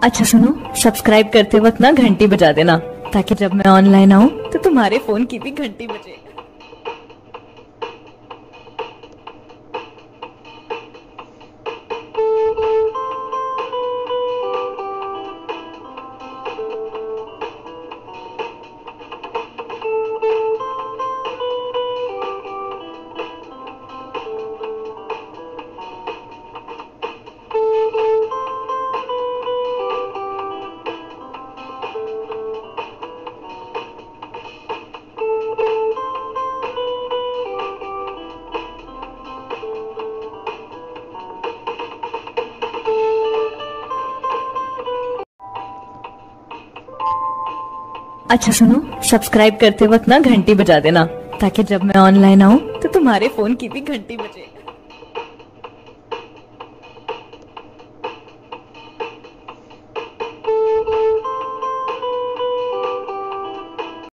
अच्छा सुनो, सब्सक्राइब करते वक्त ना घंटी बजा देना, ताकि जब मैं ऑनलाइन आऊँ तो तुम्हारे फोन की भी घंटी बजे। अच्छा सुनो, सब्सक्राइब करते वक्त ना घंटी बजा देना, ताकि जब मैं ऑनलाइन आऊँ तो तुम्हारे फोन की भी घंटी बजे।